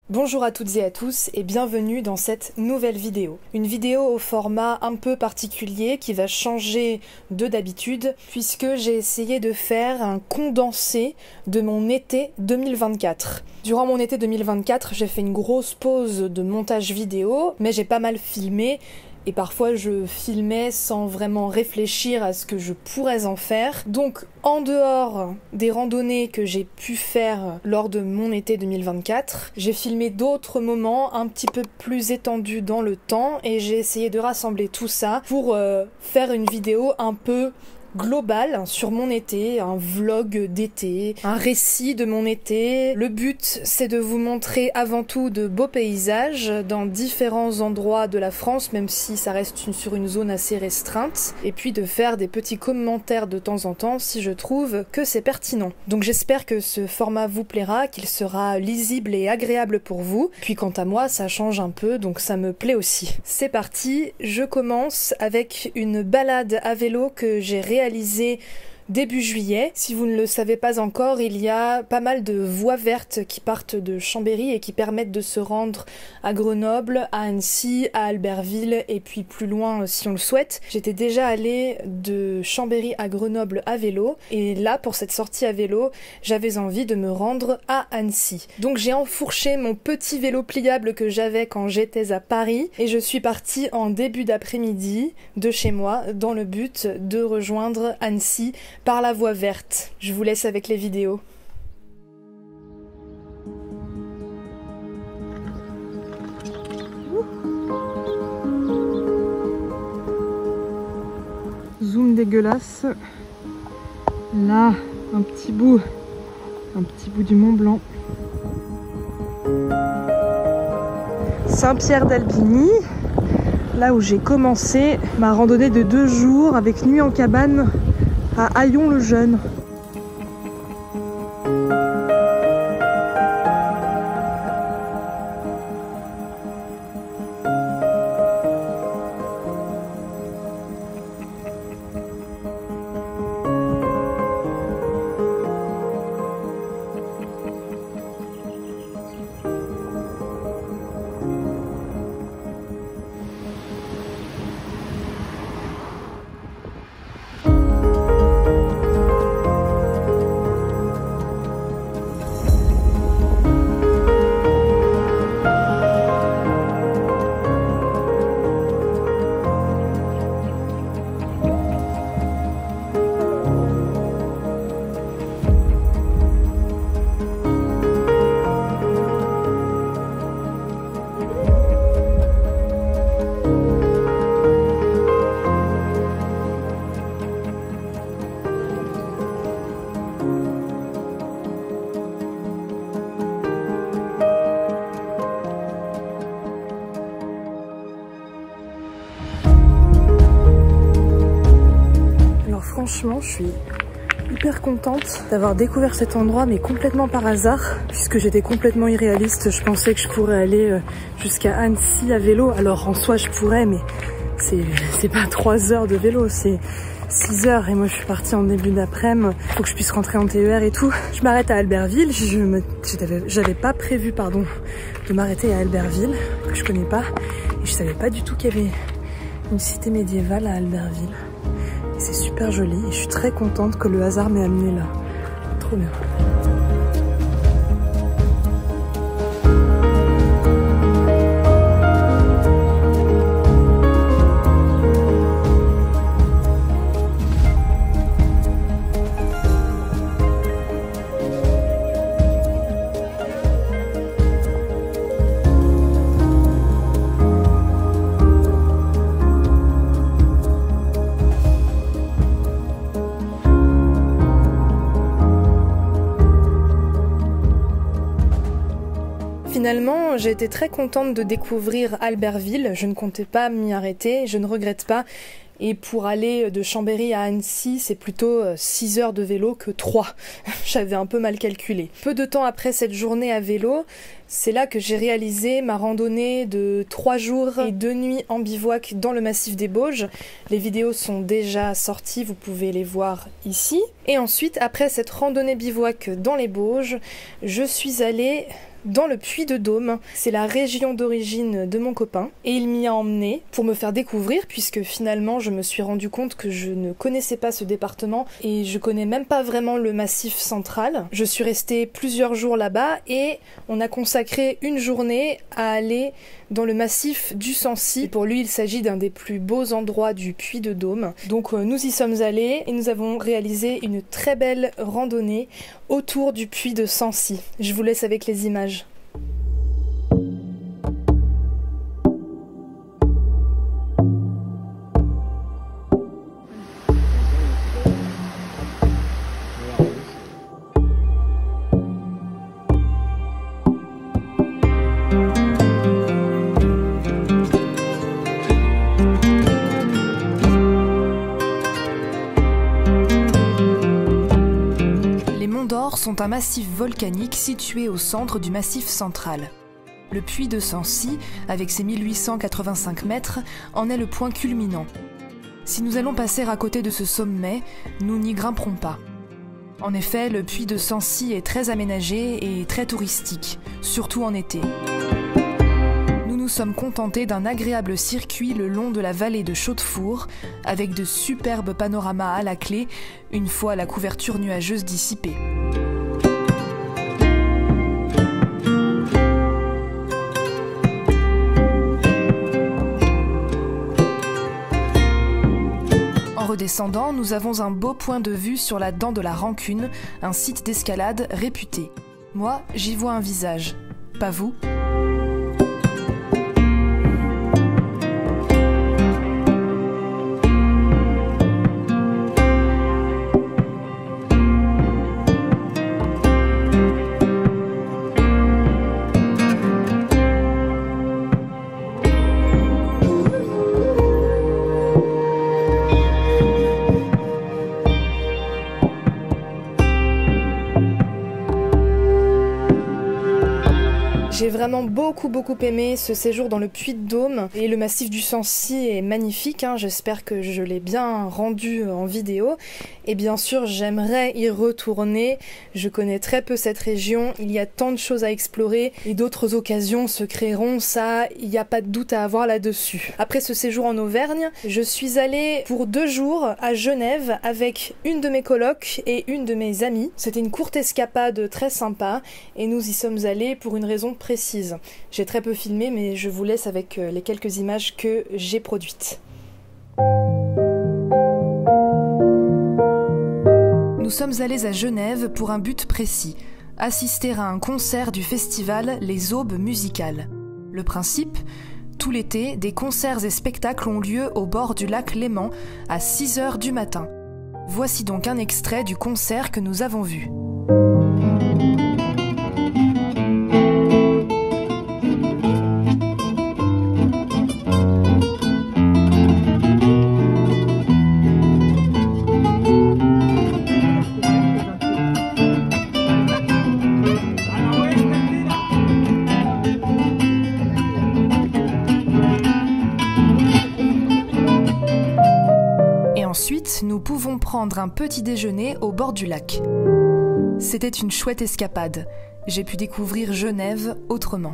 Bonjour à toutes et à tous et bienvenue dans cette nouvelle vidéo. Une vidéo au format un peu particulier qui va changer de d'habitude puisque j'ai essayé de faire un condensé de mon été 2024. Durant mon été 2024, j'ai fait une grosse pause de montage vidéo, mais j'ai pas mal filmé. Et parfois je filmais sans vraiment réfléchir à ce que je pourrais en faire. Donc en dehors des randonnées que j'ai pu faire lors de mon été 2024, j'ai filmé d'autres moments un petit peu plus étendus dans le temps et j'ai essayé de rassembler tout ça pour faire une vidéo un peu global sur mon été, un vlog d'été, un récit de mon été. Le but, c'est de vous montrer avant tout de beaux paysages dans différents endroits de la France, même si ça reste sur une zone assez restreinte, et puis de faire des petits commentaires de temps en temps si je trouve que c'est pertinent. Donc j'espère que ce format vous plaira, qu'il sera lisible et agréable pour vous. Puis quant à moi, ça change un peu, donc ça me plaît aussi. C'est parti, je commence avec une balade à vélo que j'ai réalisée début juillet. Si vous ne le savez pas encore, il y a pas mal de voies vertes qui partent de Chambéry et qui permettent de se rendre à Grenoble, à Annecy, à Albertville et puis plus loin si on le souhaite. J'étais déjà allée de Chambéry à Grenoble à vélo et là pour cette sortie à vélo, j'avais envie de me rendre à Annecy. Donc j'ai enfourché mon petit vélo pliable que j'avais quand j'étais à Paris et je suis partie en début d'après-midi de chez moi dans le but de rejoindre Annecy par la voie verte. Je vous laisse avec les vidéos. Zoom dégueulasse. Là, un petit bout du Mont Blanc. Saint-Pierre-d'Albigny, là où j'ai commencé ma randonnée de 2 jours avec nuit en cabane à Haillons-le-Jeune. Franchement, je suis hyper contente d'avoir découvert cet endroit, mais complètement par hasard, puisque j'étais complètement irréaliste. Je pensais que je pourrais aller jusqu'à Annecy à vélo. Alors en soi, je pourrais, mais c'est pas 3 heures de vélo, c'est 6 heures. Et moi, je suis partie en début d'après-midi. Faut que je puisse rentrer en TER et tout. Je m'arrête à Albertville. J'avais pas prévu, de m'arrêter à Albertville, que je connais pas. Et je savais pas du tout qu'il y avait une cité médiévale à Albertville. C'est super joli et je suis très contente que le hasard m'ait amenée là. Trop bien. Finalement, j'ai été très contente de découvrir Albertville. Je ne comptais pas m'y arrêter, je ne regrette pas. Et pour aller de Chambéry à Annecy, c'est plutôt 6 heures de vélo que 3. J'avais un peu mal calculé. Peu de temps après cette journée à vélo, c'est là que j'ai réalisé ma randonnée de 3 jours et 2 nuits en bivouac dans le massif des Bauges. Les vidéos sont déjà sorties, vous pouvez les voir ici. Et ensuite, après cette randonnée bivouac dans les Bauges, je suis allée dans le Puy-de-Dôme. C'est la région d'origine de mon copain et il m'y a emmené pour me faire découvrir, puisque finalement je me suis rendu compte que je ne connaissais pas ce département et je connais même pas vraiment le Massif central. Je suis restée plusieurs jours là-bas et on a consacré une journée à aller dans le massif du Sancy. Et pour lui, il s'agit d'un des plus beaux endroits du Puy-de-Dôme. Donc nous y sommes allés et nous avons réalisé une très belle randonnée autour du puits de Sancy. Je vous laisse avec les images. Sont un massif volcanique situé au centre du Massif central. Le puits de Sancy, avec ses 1885 mètres, en est le point culminant. Si nous allons passer à côté de ce sommet, nous n'y grimperons pas. En effet, le puits de Sancy est très aménagé et très touristique, surtout en été. Nous nous sommes contentés d'un agréable circuit le long de la vallée de Chaudefour, avec de superbes panoramas à la clé, une fois la couverture nuageuse dissipée. En redescendant, nous avons un beau point de vue sur la dent de la Rancune, un site d'escalade réputé. Moi, j'y vois un visage. Pas vous ? J'ai vraiment beaucoup aimé ce séjour dans le Puy-de-Dôme et le massif du Sancy est magnifique, hein. J'espère que je l'ai bien rendu en vidéo et bien sûr j'aimerais y retourner. Je connais très peu cette région, il y a tant de choses à explorer et d'autres occasions se créeront, ça il n'y a pas de doute à avoir là-dessus. Après ce séjour en Auvergne, je suis allée pour 2 jours à Genève avec une de mes colocs et une de mes amies. C'était une courte escapade très sympa et nous y sommes allés pour une raison précise. J'ai très peu filmé, mais je vous laisse avec les quelques images que j'ai produites. Nous sommes allés à Genève pour un but précis, assister à un concert du festival Les Aubes musicales. Le principe ? Tout l'été, des concerts et spectacles ont lieu au bord du lac Léman à 6 h du matin. Voici donc un extrait du concert que nous avons vu. Ensuite, nous pouvons prendre un petit déjeuner au bord du lac. C'était une chouette escapade. J'ai pu découvrir Genève autrement.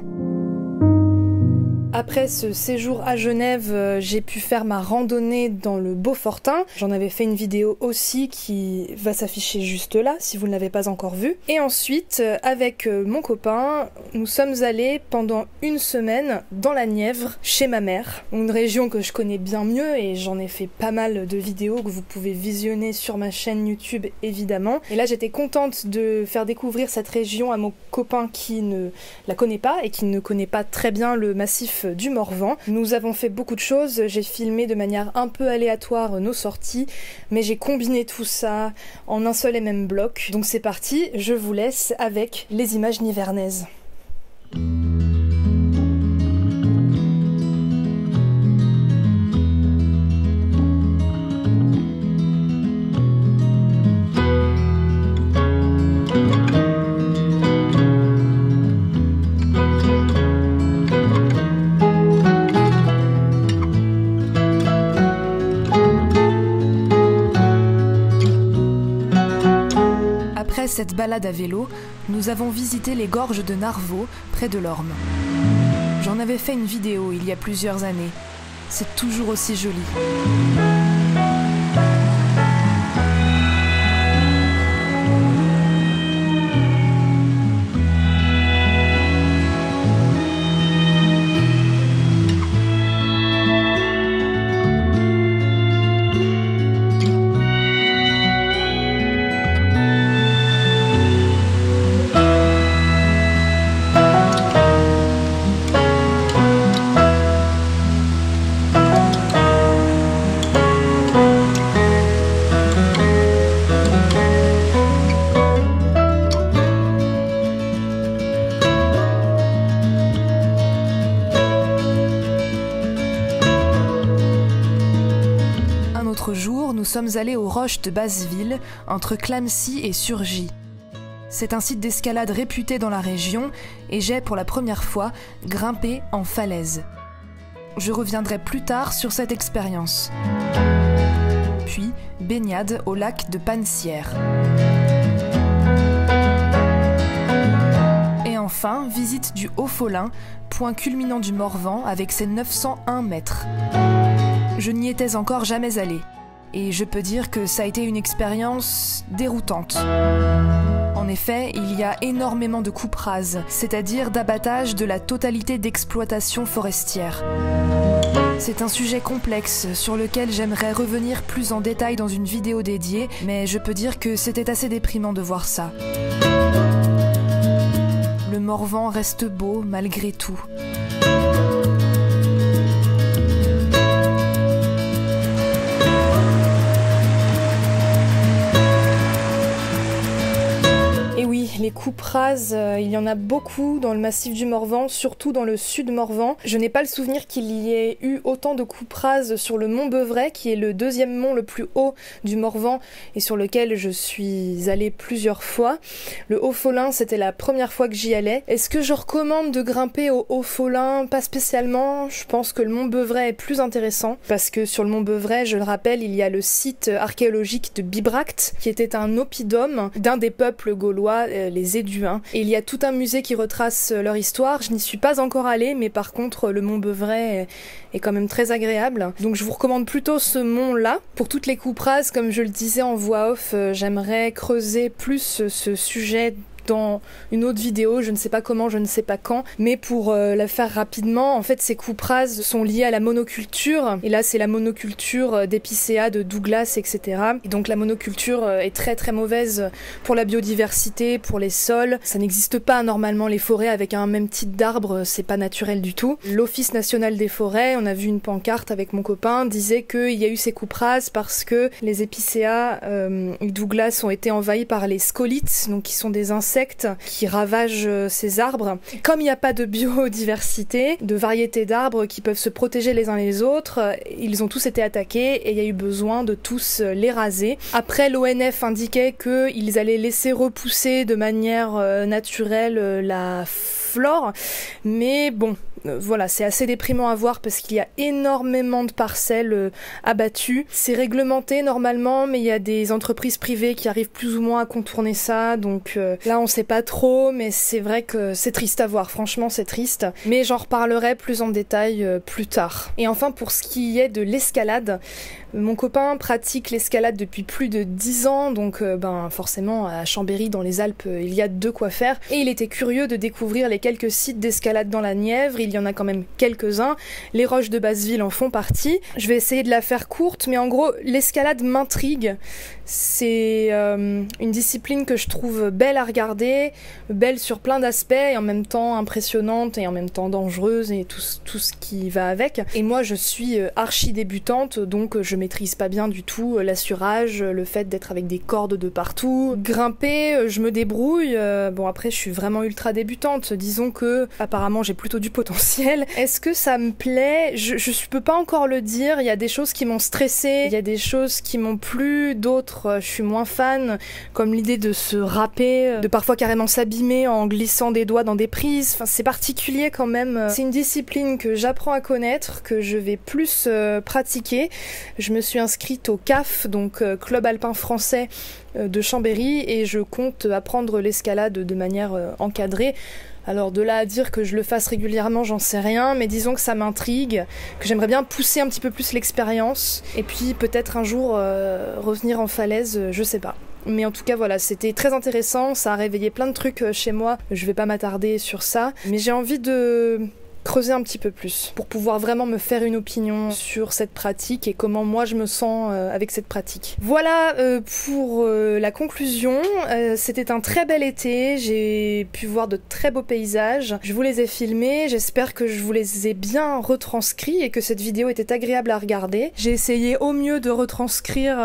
Après ce séjour à Genève, j'ai pu faire ma randonnée dans le Beaufortain. J'en avais fait une vidéo aussi qui va s'afficher juste là, si vous ne l'avez pas encore vue. Et ensuite, avec mon copain, nous sommes allés pendant une semaine dans la Nièvre, chez ma mère. Une région que je connais bien mieux et j'en ai fait pas mal de vidéos que vous pouvez visionner sur ma chaîne YouTube, évidemment. Et là, j'étais contente de faire découvrir cette région à mon copain qui ne la connaît pas et qui ne connaît pas très bien le massif du Morvan. Nous avons fait beaucoup de choses, j'ai filmé de manière un peu aléatoire nos sorties, mais j'ai combiné tout ça en un seul et même bloc. Donc c'est parti, je vous laisse avec les images nivernaises. cette balade à vélo, nous avons visité les gorges de Narvaux, près de l'Orme. J'en avais fait une vidéo il y a plusieurs années. C'est toujours aussi joli. L'autre jour, nous sommes allés aux roches de Basseville, entre Clamecy et Surgy. C'est un site d'escalade réputé dans la région et j'ai, pour la première fois, grimpé en falaise. Je reviendrai plus tard sur cette expérience. Puis, baignade au lac de Pansière. Et enfin, visite du Haut-Folin, point culminant du Morvan avec ses 901 mètres. Je n'y étais encore jamais allée, et je peux dire que ça a été une expérience déroutante. En effet, il y a énormément de coupes rases, c'est-à-dire d'abattage de la totalité d'exploitation forestière. C'est un sujet complexe sur lequel j'aimerais revenir plus en détail dans une vidéo dédiée, mais je peux dire que c'était assez déprimant de voir ça. Le Morvan reste beau malgré tout. Les coupes rases, il y en a beaucoup dans le massif du Morvan, surtout dans le sud Morvan. Je n'ai pas le souvenir qu'il y ait eu autant de coupes rases sur le mont Beuvray, qui est le deuxième mont le plus haut du Morvan et sur lequel je suis allée plusieurs fois. Le Haut-Folin, c'était la première fois que j'y allais. Est-ce que je recommande de grimper au Haut-Folin? Pas spécialement. Je pense que le mont Beuvray est plus intéressant parce que sur le mont Beuvray, je le rappelle, il y a le site archéologique de Bibracte, qui était un oppidum d'un des peuples gaulois, les Éduins. Et il y a tout un musée qui retrace leur histoire. Je n'y suis pas encore allée, mais par contre, le mont Beuvray est quand même très agréable. Donc je vous recommande plutôt ce mont-là. Pour toutes les coupes rases, comme je le disais en voix off, j'aimerais creuser plus ce sujet dans une autre vidéo, je ne sais pas comment, je ne sais pas quand, mais pour la faire rapidement, en fait ces coupes rases sont liées à la monoculture, et là c'est la monoculture d'épicéas, de Douglas, etc. Et donc la monoculture est très très mauvaise pour la biodiversité, pour les sols, ça n'existe pas normalement les forêts avec un même type d'arbre, c'est pas naturel du tout. L'Office national des forêts, on a vu une pancarte avec mon copain, disait qu'il y a eu ces coupes rases parce que les épicéas Douglas ont été envahis par les scolites, donc qui sont des insectes qui ravagent ces arbres. Comme il n'y a pas de biodiversité, de variétés d'arbres qui peuvent se protéger les uns les autres, ils ont tous été attaqués et il y a eu besoin de tous les raser. Après, l'ONF indiquait qu'ils allaient laisser repousser de manière naturelle la flore, mais bon, voilà, c'est assez déprimant à voir parce qu'il y a énormément de parcelles abattues. C'est réglementé normalement, mais il y a des entreprises privées qui arrivent plus ou moins à contourner ça, donc là on sait pas trop, mais c'est vrai que c'est triste à voir, franchement c'est triste, mais j'en reparlerai plus en détail plus tard. Et enfin, pour ce qui est de l'escalade, mon copain pratique l'escalade depuis plus de 10 ans, donc forcément à Chambéry dans les Alpes il y a de quoi faire, et il était curieux de découvrir les quelques sites d'escalade dans la Nièvre. Il y en a quand même quelques-uns, les roches de Basseville en font partie. Je vais essayer de la faire courte, mais en gros l'escalade m'intrigue. C'est une discipline que je trouve belle à regarder, belle sur plein d'aspects, et en même temps impressionnante, et en même temps dangereuse, et tout ce qui va avec. Et moi je suis archi débutante, donc je maîtrise pas bien du tout l'assurage, le fait d'être avec des cordes de partout. Grimper, je me débrouille, bon après je suis vraiment ultra débutante, disons que apparemment j'ai plutôt du potentiel. Est-ce que ça me plaît? Je peux pas encore le dire, il y a des choses qui m'ont stressée, il y a des choses qui m'ont plu, d'autres je suis moins fan, comme l'idée de se râper, de parfois carrément s'abîmer en glissant des doigts dans des prises. Enfin, c'est particulier quand même. C'est une discipline que j'apprends à connaître, que je vais plus pratiquer. Je je me suis inscrite au CAF, donc Club Alpin Français de Chambéry, et je compte apprendre l'escalade de manière encadrée. Alors de là à dire que je le fasse régulièrement, j'en sais rien, mais disons que ça m'intrigue, que j'aimerais bien pousser un petit peu plus l'expérience, et puis peut-être un jour revenir en falaise, je sais pas. Mais en tout cas voilà, c'était très intéressant, ça a réveillé plein de trucs chez moi, je vais pas m'attarder sur ça, mais j'ai envie de creuser un petit peu plus pour pouvoir vraiment me faire une opinion sur cette pratique et comment moi je me sens avec cette pratique. Voilà pour la conclusion. C'était un très bel été, j'ai pu voir de très beaux paysages, je vous les ai filmés, j'espère que je vous les ai bien retranscrits et que cette vidéo était agréable à regarder. J'ai essayé au mieux de retranscrire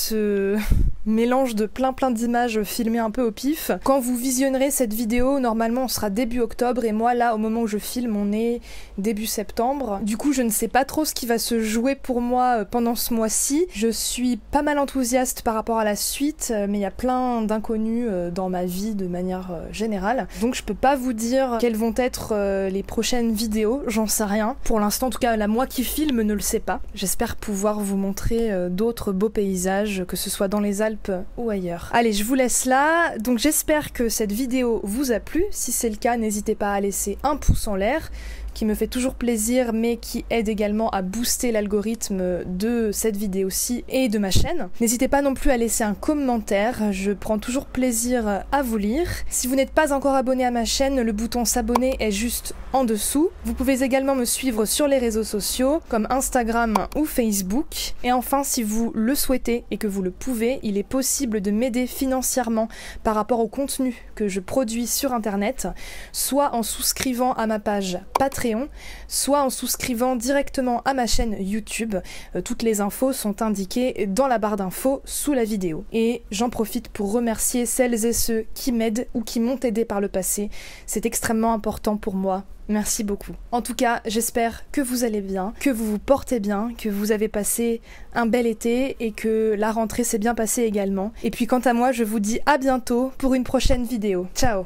ce mélange de plein d'images filmées un peu au pif. Quand vous visionnerez cette vidéo, normalement on sera début octobre et moi là au moment où je filme on est début septembre. Du coup je ne sais pas trop ce qui va se jouer pour moi pendant ce mois-ci. Je suis pas mal enthousiaste par rapport à la suite, mais il y a plein d'inconnus dans ma vie de manière générale. Donc je peux pas vous dire quelles vont être les prochaines vidéos, j'en sais rien. Pour l'instant en tout cas, moi qui filme ne le sais pas. J'espère pouvoir vous montrer d'autres beaux paysages, que ce soit dans les Alpes ou ailleurs. Allez, je vous laisse là. Donc j'espère que cette vidéo vous a plu. Si c'est le cas, n'hésitez pas à laisser un pouce en l'air, qui me fait toujours plaisir mais qui aide également à booster l'algorithme de cette vidéo-ci et de ma chaîne. N'hésitez pas non plus à laisser un commentaire, je prends toujours plaisir à vous lire. Si vous n'êtes pas encore abonné à ma chaîne, le bouton s'abonner est juste en dessous. Vous pouvez également me suivre sur les réseaux sociaux comme Instagram ou Facebook. Et enfin, si vous le souhaitez et que vous le pouvez, il est possible de m'aider financièrement par rapport au contenu que je produis sur internet, soit en souscrivant à ma page Patreon, soit en souscrivant directement à ma chaîne YouTube. Toutes les infos sont indiquées dans la barre d'infos sous la vidéo. Et j'en profite pour remercier celles et ceux qui m'aident ou qui m'ont aidé par le passé. C'est extrêmement important pour moi. Merci beaucoup. En tout cas, j'espère que vous allez bien, que vous vous portez bien, que vous avez passé un bel été et que la rentrée s'est bien passée également. Et puis quant à moi, je vous dis à bientôt pour une prochaine vidéo. Ciao!